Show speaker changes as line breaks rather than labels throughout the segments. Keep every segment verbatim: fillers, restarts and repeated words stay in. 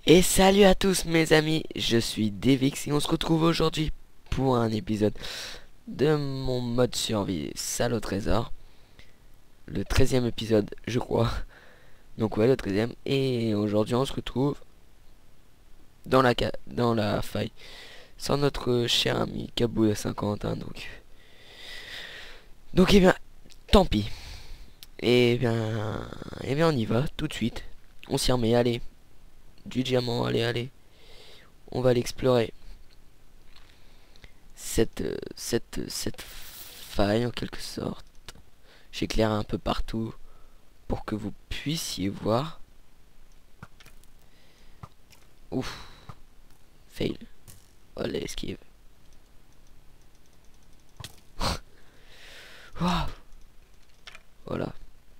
Et salut à tous mes amis, je suis Devix et on se retrouve aujourd'hui pour un épisode de mon mode survie salle au trésor. Le treizième épisode je crois. Donc ouais, le treizième. Et aujourd'hui on se retrouve dans la, ca- dans la faille sans notre cher ami Kabou de cinquante. Hein, donc donc eh bien tant pis. Et bien et bien on y va tout de suite. On s'y remet, allez. Du diamant, allez allez. On va l'explorer. Cette, euh, cette, cette faille en quelque sorte. J'éclaire un peu partout pour que vous puissiez voir. Ouf, fail. Oh l'esquive. Waouh. Voilà.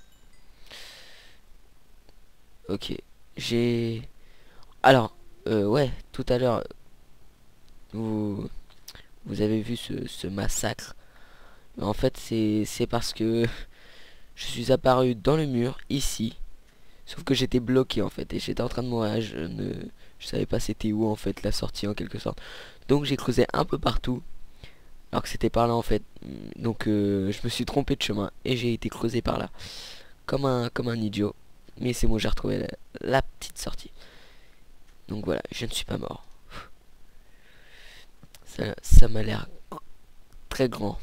Ok. J'ai. Alors, euh, ouais, tout à l'heure, vous, vous avez vu ce, ce massacre. En fait, c'est c'est parce que je suis apparu dans le mur, ici. Sauf que j'étais bloqué en fait, et j'étais en train de mourir. Je ne je savais pas c'était où en fait la sortie en quelque sorte. Donc j'ai creusé un peu partout. Alors que c'était par là en fait. Donc euh, je me suis trompé de chemin et j'ai été creusé par là. Comme un, comme un idiot. Mais c'est bon, j'ai retrouvé la, la petite sortie. Donc voilà, je ne suis pas mort. Ça, ça m'a l'air très grand.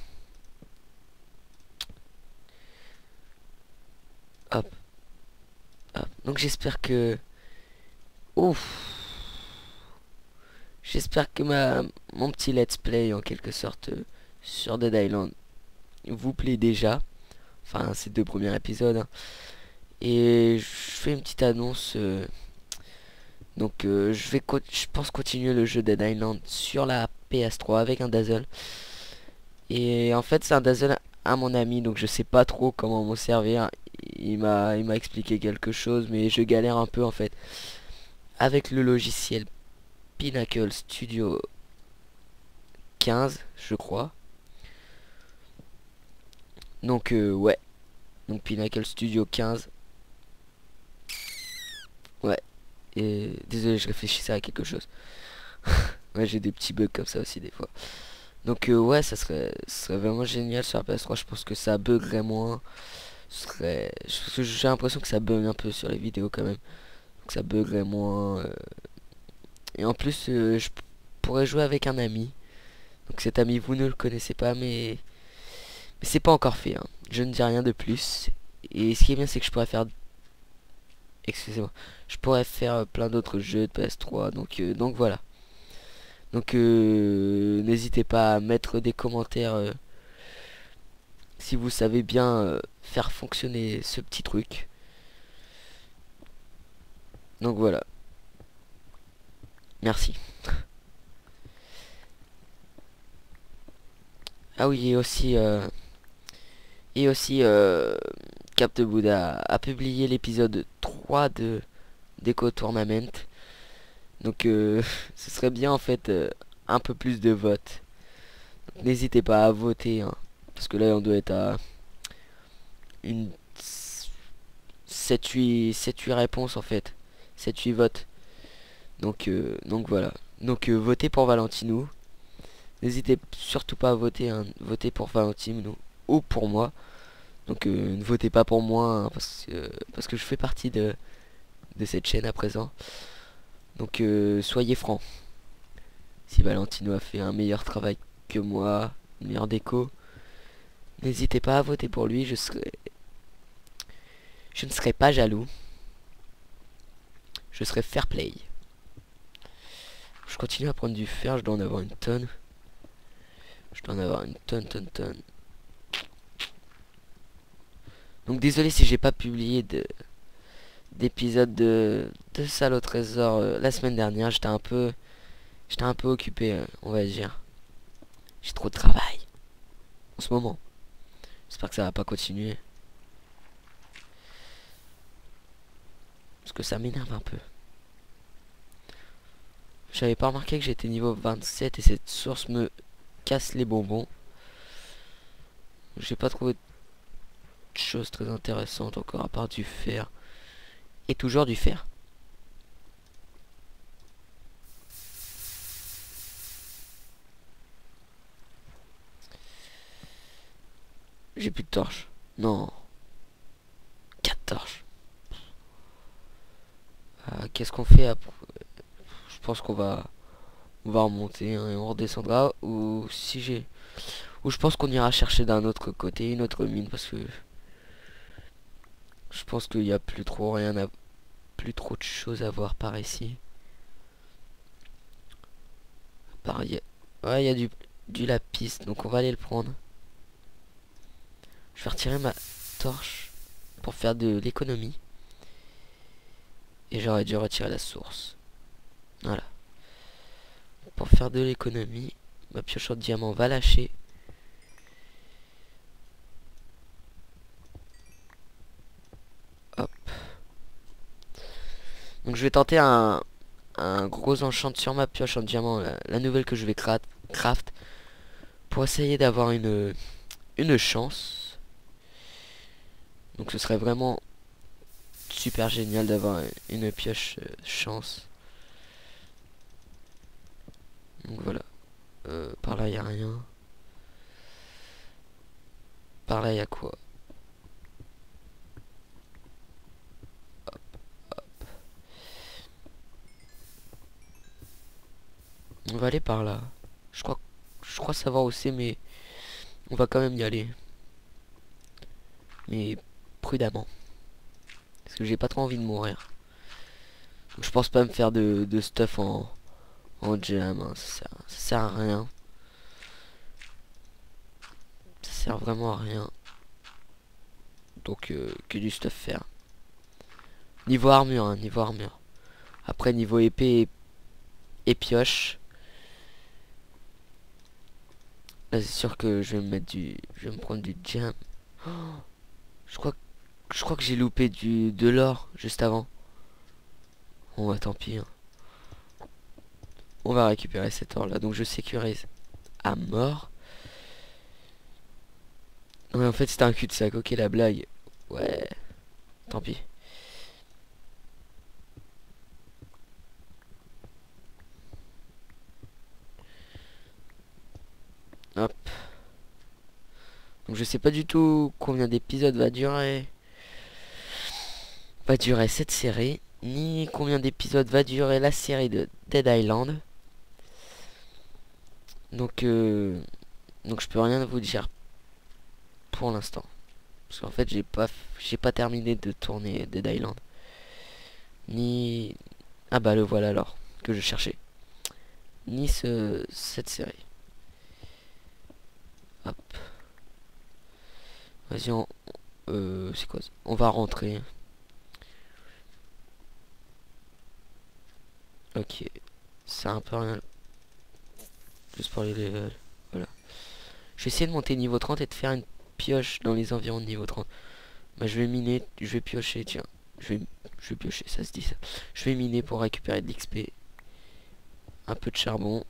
Hop, hop. Donc j'espère que... Ouf. J'espère que ma, mon petit let's play en quelque sorte euh, sur Dead Island vous plaît déjà. Enfin ces deux premiers épisodes. Hein. Et je fais une petite annonce. Euh, Donc euh, je vais je pense continuer le jeu Dead Island sur la P S trois avec un Dazzle. Et en fait c'est un Dazzle à mon ami, donc je sais pas trop comment m'en servir. Il m'a il m'a expliqué quelque chose mais je galère un peu en fait avec le logiciel Pinnacle Studio quinze je crois. Donc euh, ouais, donc Pinnacle Studio quinze. Ouais, et désolé, je réfléchissais à quelque chose. Ouais, j'ai des petits bugs comme ça aussi des fois. Donc euh, ouais, ça serait, ça serait vraiment génial sur la P S trois. Je pense que ça buggerait moins. Ce serait, je- j'ai l'impression que ça bug un peu sur les vidéos quand même. Donc ça buggerait moins. euh. Et en plus, euh, je pourrais jouer avec un ami. Donc cet ami, vous ne le connaissez pas, mais, mais c'est pas encore fait. Hein. Je ne dis rien de plus. Et ce qui est bien, c'est que je pourrais faire, excusez-moi, je pourrais faire euh, plein d'autres jeux de P S trois. Donc euh, donc voilà. Donc euh, n'hésitez pas à mettre des commentaires. Euh, si vous savez bien euh, faire fonctionner ce petit truc. Donc voilà, merci. Ah oui, et aussi, euh, et aussi euh, Cap de Bouddha a publié l'épisode trois de Deco Tournament. Donc euh, ce serait bien en fait euh, un peu plus de votes. N'hésitez pas à voter, hein, parce que là on doit être à une sept huit sept huit réponses en fait. sept huit votes. Donc, euh, donc voilà. Donc euh, votez pour Valentino. N'hésitez surtout pas à voter, hein. Votez pour Valentino ou pour moi. Donc euh, ne votez pas pour moi hein, parce, que, parce que je fais partie de, de cette chaîne à présent. Donc euh, soyez francs. Si Valentino a fait un meilleur travail que moi, une meilleure déco, n'hésitez pas à voter pour lui. Je serai, je ne serai pas jaloux. Je serai fair play. Je continue à prendre du fer. Je dois en avoir une tonne. Je dois en avoir une tonne, tonne, tonne. Donc désolé si j'ai pas publié de d'épisode de, de Salle au Trésor euh, la semaine dernière. J'étais un peu j'étais un peu occupé, euh, on va dire. J'ai trop de travail en ce moment. J'espère que ça va pas continuer. Parce que ça m'énerve un peu. J'avais pas remarqué que j'étais niveau vingt-sept et cette source me casse les bonbons. J'ai pas trouvé de choses très intéressantes encore à part du fer. Et toujours du fer. J'ai plus de torches. Non. Quatre torches. Euh, Qu'est-ce qu'on fait après? Je pense qu'on va... On va remonter hein, et on redescendra. Ou si j'ai... Ou je pense qu'on ira chercher d'un autre côté une autre mine parce que... Je pense qu'il n'y a plus trop rien à... Plus trop de choses à voir par ici. Par... y a- Ouais, il y a du... du lapis. Donc on va aller le prendre. Je vais retirer ma torche pour faire de l'économie. Et j'aurais dû retirer la source. Voilà. Pour faire de l'économie, ma pioche en diamant va lâcher. Hop. Donc je vais tenter un, un gros enchant sur ma pioche en diamant, la, la nouvelle que je vais cra craft, pour essayer d'avoir une, une chance. Donc ce serait vraiment super génial d'avoir une pioche euh, chance. Donc voilà. Euh, par là, il n'y a rien. Par là, il y a quoi? On va aller par là. Je crois, je crois savoir où c'est, mais on va quand même y aller. Mais prudemment. Parce que j'ai pas trop envie de mourir. Donc, je pense pas me faire de, de stuff en, en jam. Hein. Ça, sert, ça sert à rien. Ça sert vraiment à rien. Donc euh, que du stuff faire. Niveau armure, hein, niveau armure. Après niveau épée et, et pioche. Là c'est sûr que je vais me mettre du. Je vais me prendre du jam. Oh, je crois je crois que j'ai loupé du de l'or juste avant. Bon bah tant pis. Hein. On va récupérer cet or là. Donc je sécurise à mort. Ouais en fait c'était un cul-de-sac. Ok la blague. Ouais. Tant pis. Hop. Donc je sais pas du tout combien d'épisodes va durer. Va durer cette série. Ni combien d'épisodes va durer la série de Dead Island. Donc euh, donc je peux rien vous dire pour l'instant. Parce qu'en fait j'ai pas j'ai pas terminé de tourner Dead Island. Ni. Ah bah le voilà alors que je cherchais. Ni ce cette série. Hop. Vas-y on. Euh, c'est quoi ça? On va rentrer. Ok. C'est un peu rien. Juste pour les levels. Voilà. Je vais essayer de monter niveau trente et de faire une pioche dans les environs de niveau trente. Bah je vais miner, je vais piocher, tiens. Je vais, je vais piocher, ça se dit ça. Je vais miner pour récupérer de l'X P. Un peu de charbon.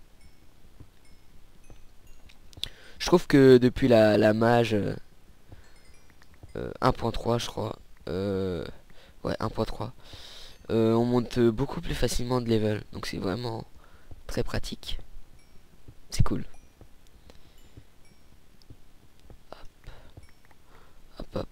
Je trouve que depuis la, la mage euh, euh, un point trois je crois. Euh, ouais un point trois. Euh, on monte beaucoup plus facilement de level. Donc c'est vraiment très pratique. C'est cool. Hop hop.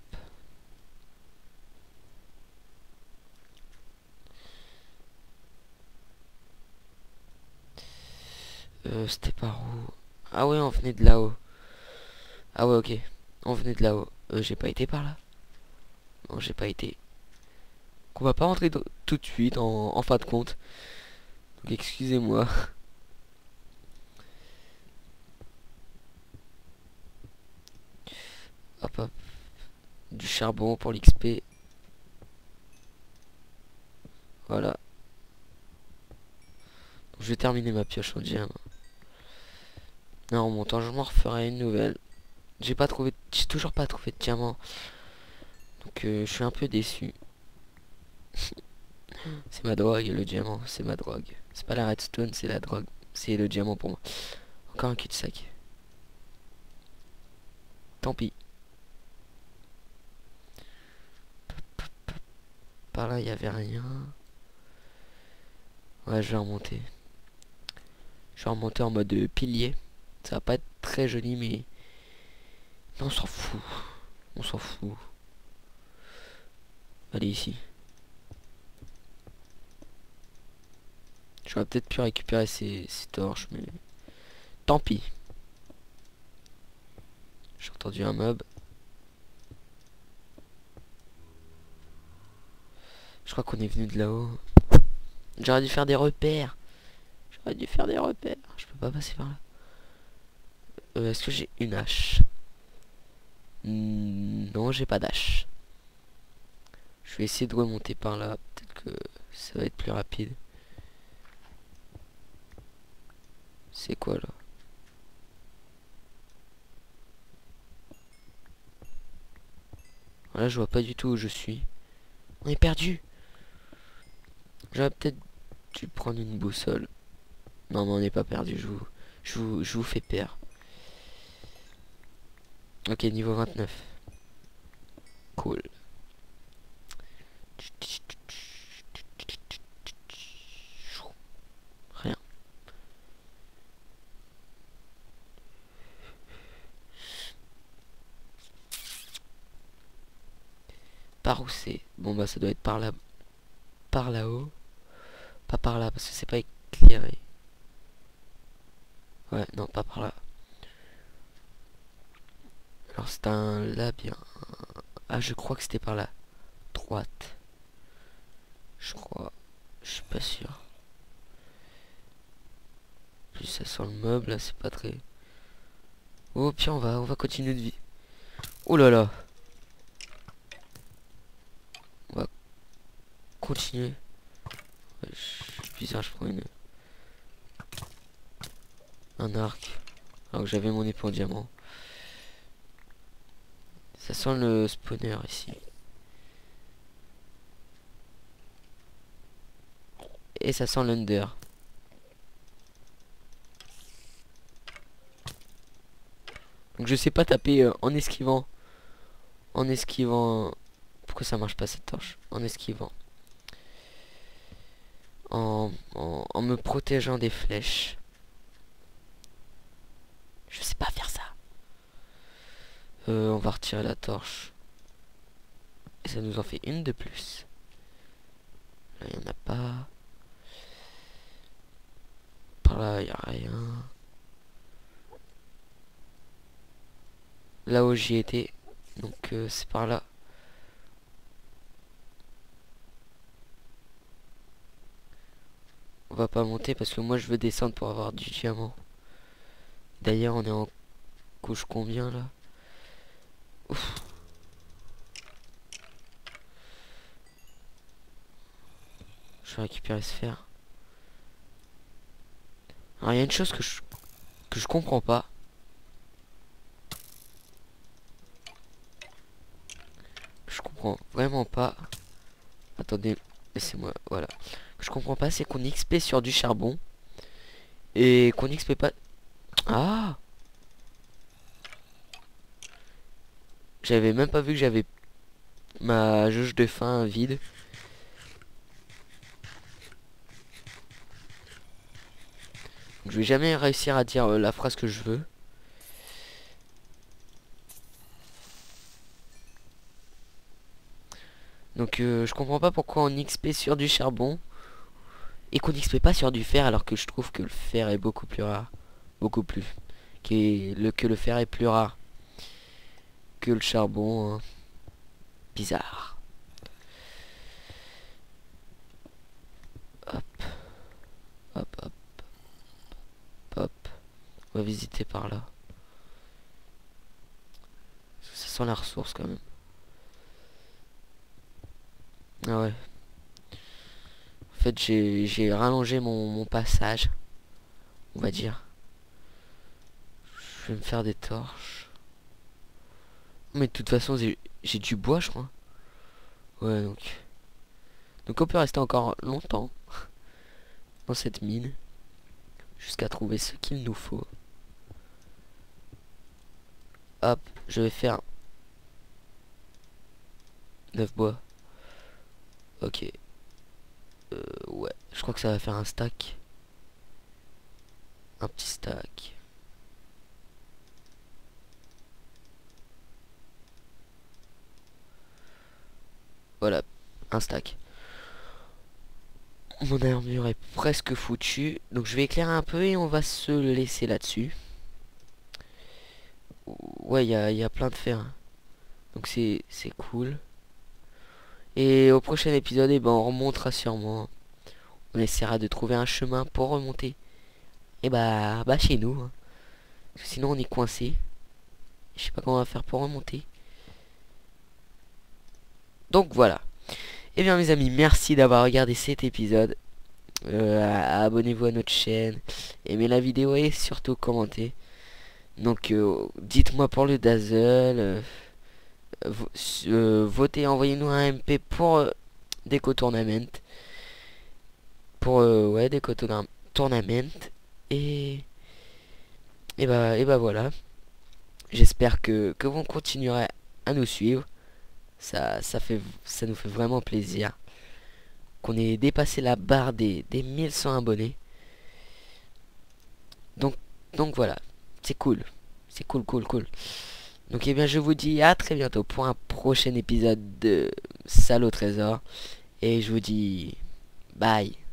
Euh, c'était par où? Ah ouais on venait de là-haut. Ah ouais ok. On venait de là-haut. Euh, j'ai pas été par là. Non j'ai pas été. On va pas rentrer tout de suite en, en fin de compte. Donc excusez-moi. Hop hop. Du charbon pour l'X P. Voilà. Donc, je vais terminer ma pioche en diamant. Non, en montant, je m'en referai une nouvelle. J'ai pas trouvé, j'ai toujours pas trouvé de diamant. Donc euh, je suis un peu déçu. C'est ma drogue, le diamant, c'est ma drogue. C'est pas la redstone, c'est la drogue. C'est le diamant pour moi. Encore un cul-de-sac. Tant pis. Par là, il y avait rien. Ouais, je vais remonter. Je vais remonter en mode pilier. Ça va pas être très joli, mais Mais on s'en fout. On s'en fout. Allez ici. J'aurais peut-être pu récupérer ces, ces torches, mais tant pis. J'ai entendu un mob. Je crois qu'on est venu de là-haut. J'aurais dû faire des repères. J'aurais dû faire des repères. Je peux pas passer par là. Euh, Est-ce que j'ai une hache? Hmm, Non, j'ai pas d'hache. Je vais essayer de remonter par là. Peut-être que ça va être plus rapide. C'est quoi là? Là, je vois pas du tout où je suis. On est perdu. J'aurais peut-être dû prendre une boussole. Non, mais on n'est pas perdu. Je vous, je vous, je vous fais peur. Ok, niveau vingt-neuf. Cool. Rien. Par où c'est? Bon bah ça doit être par là. Par là-haut. Pas par là parce que c'est pas éclairé. Ouais, non, pas par là. Alors c'est un labyrinthe. Ah, je crois que c'était par la droite. Je crois. Je suis pas sûr. Plus ça sent le meuble, là, c'est pas très... Oh, puis on va, on va continuer de vie. Oh là là. On va continuer. Ouais, je... Bizarre, je prends une... Un arc. Alors que j'avais mon épée en diamant. Ça sent le spawner ici. Et ça sent l'under. Donc je sais pas taper euh, en esquivant. En esquivant... Pourquoi ça marche pas cette torche? En esquivant. En, en, en me protégeant des flèches. Je sais pas faire ça. Euh, on va retirer la torche. Et ça nous en fait une de plus. Là, il n'y en a pas. Par là, il n'y a rien. Là où j'y étais. Donc, euh, c'est par là. On va pas monter parce que moi, je veux descendre pour avoir du diamant. D'ailleurs, on est en couche combien, là? Ouf. Je vais récupérer ce fer. Alors, il y a une chose que je, que je comprends pas. Je comprends vraiment pas. Attendez, laissez-moi, voilà. Je comprends pas, c'est qu'on X P sur du charbon. Et qu'on X P pas... Ah! J'avais même pas vu que j'avais ma jauge de faim vide. Donc, je vais jamais réussir à dire euh, la phrase que je veux. Donc euh, je comprends pas pourquoi on X P sur du charbon et qu'on X P pas sur du fer alors que je trouve que le fer est beaucoup plus rare. Beaucoup plus. Que le, que le fer est plus rare que le charbon. Hein. Bizarre. Hop. Hop, hop. Hop. On va visiter par là. Ça sent la ressource quand même. Ah ouais. En fait, j'ai rallongé mon, mon passage. On va dire. Je vais me faire des torches. Mais de toute façon, j'ai du bois, je crois. Ouais, donc... Donc on peut rester encore longtemps dans cette mine. Jusqu'à trouver ce qu'il nous faut. Hop, je vais faire... neuf bois. Ok. Euh, ouais, je crois que ça va faire un stack. Un petit stack. Voilà, un stack. Mon armure est presque foutue. Donc je vais éclairer un peu et on va se laisser là-dessus. Ouais, il y a, y a plein de fer. Hein. Donc c'est cool. Et au prochain épisode, eh ben, on remontera sûrement. On essaiera de trouver un chemin pour remonter. Et bah, bah chez nous. Hein. Parce que sinon on est coincé. Je sais pas comment on va faire pour remonter. Donc voilà. Et bien mes amis, merci d'avoir regardé cet épisode. Euh, Abonnez-vous à notre chaîne. Aimez la vidéo et surtout commentez. Donc euh, dites-moi pour le Dazzle. Euh, euh, votez, envoyez-nous un M P pour euh, Déco Tournament. Pour euh, ouais, Déco Tournament. Et... Et bah, et bah voilà. J'espère que, que vous continuerez à nous suivre. Ça, ça, fait, ça nous fait vraiment plaisir. Qu'on ait dépassé la barre des, des mille cent abonnés. Donc, donc voilà. C'est cool. C'est cool, cool, cool. Donc, eh bien, je vous dis à très bientôt pour un prochain épisode de Salle au Trésor. Et je vous dis bye.